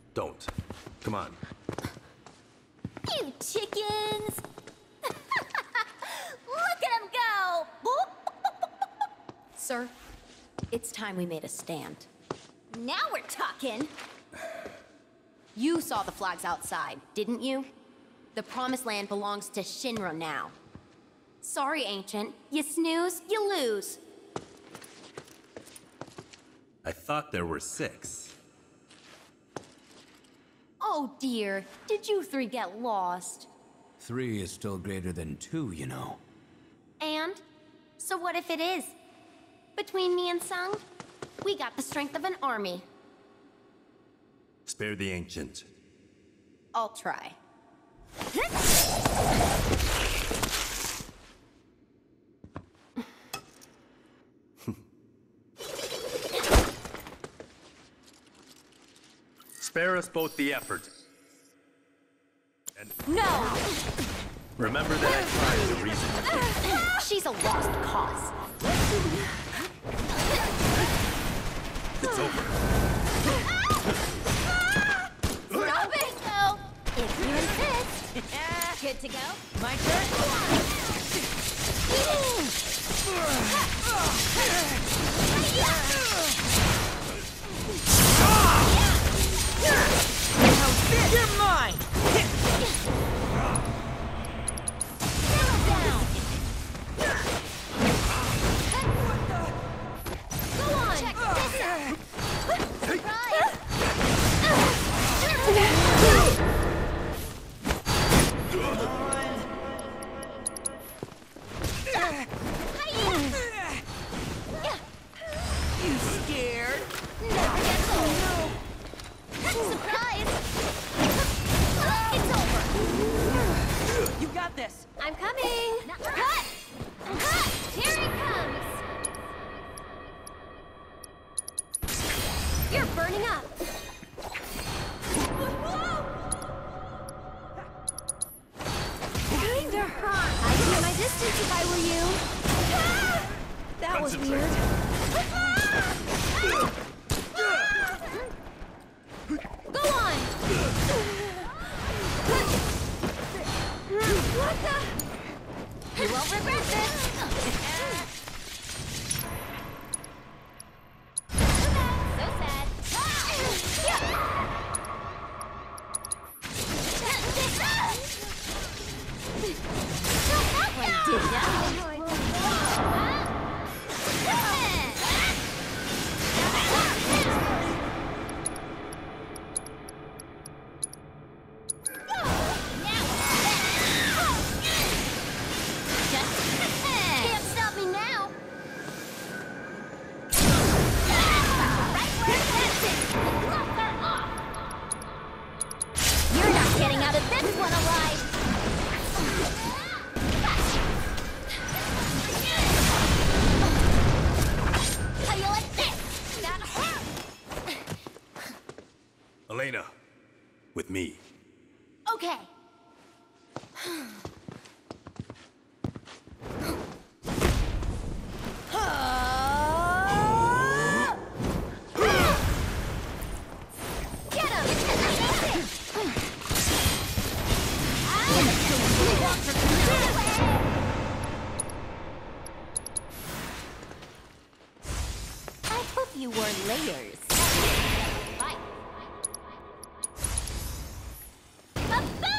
Don't. Come on. You chickens! Look at him go! Sir, it's time we made a stand. Now we're talking! You saw the flags outside, didn't you? The Promised Land belongs to Shinra now. Sorry, Ancient. You snooze, you lose. I thought there were 6. Oh dear, did you 3 get lost? 3 is still greater than 2, you know. And? So what if it is? Between me and Sung, we got the strength of an army. Spare the Ancient. I'll try. Spare us both the effort. And No! remember that I tried to reason with you. She's a lost cause. It's over. Stop it! Go! If you insist. Good to go? My turn? You're mine! Settle down! Go on! Check this out! Surprise! You scared? Never gets old! Surprise! It's over! You got this! I'm coming! Cut! Cut! Here it comes! You're burning up! Kinda hurt. I'd keep my distance if I were you. That was Concentrate. weird. Go on! What the? You won't regret this! So sad. That one did ya? Can't stop me now. Right where it hits it. Gloves are off. You're not getting out of this one alive. How you like this? That hurt. Elena, with me. Okay. Get him! I hope you wore layers. Fight. A-boom!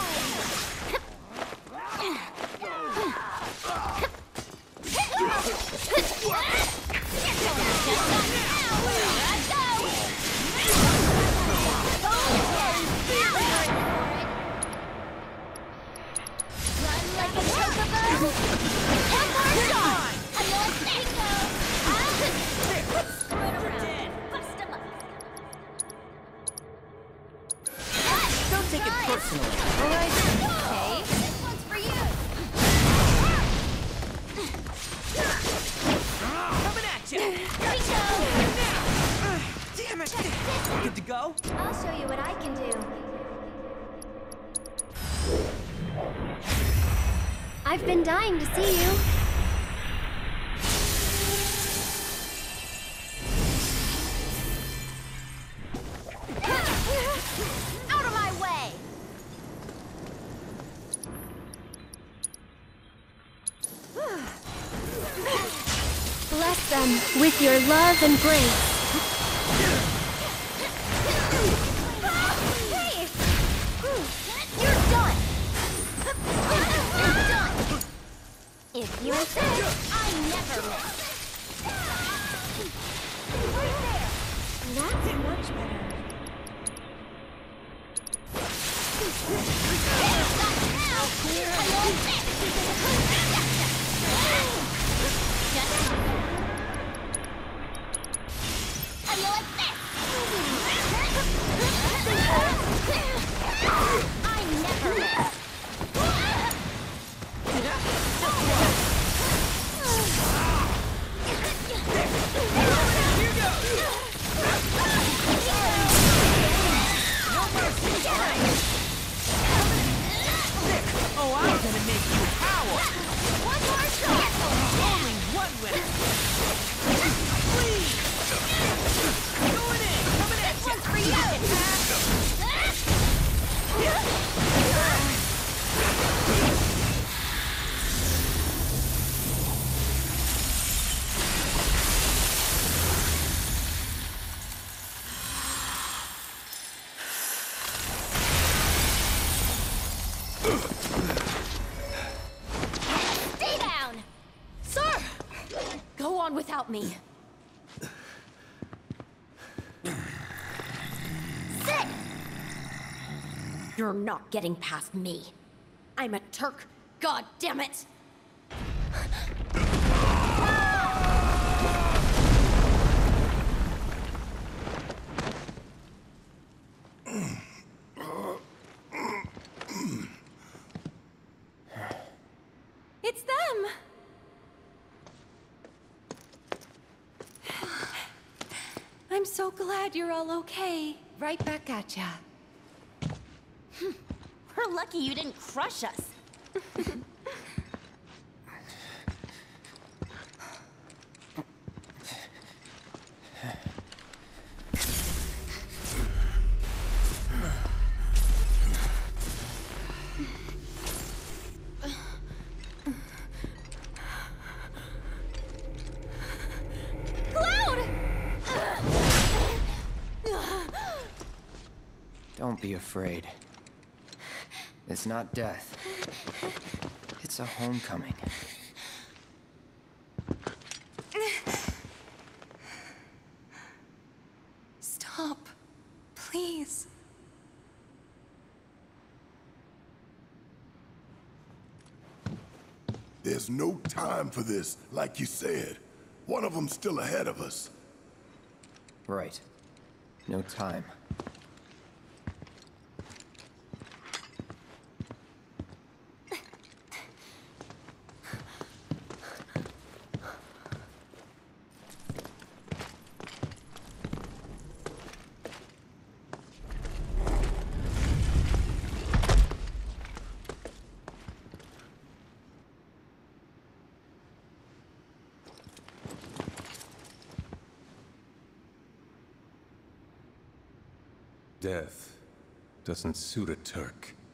Don't take it personally, alright? Okay, this one's for you. Coming at you! Here we go. Damn it! Good to go? I'll show you what I can do. I've been dying to see you. Bless them with your love and grace. Hey! You're done! You're done! If you insist, I never miss. Right there! That's much better. Oh, I'm gonna make you howl! One more shot! Only one winner! Please! Going in! Coming at This you! one's for you! Stay down! Sir! Go on without me. Sit! You're not getting past me. I'm a Turk. God damn it! It's them! I'm so glad you're all okay. Right back at ya. We're lucky you didn't crush us. Don't be afraid. It's not death. It's a homecoming. Stop. Please. There's no time for this, like you said. One of them's still ahead of us. Right. No time. Death doesn't suit a Turk.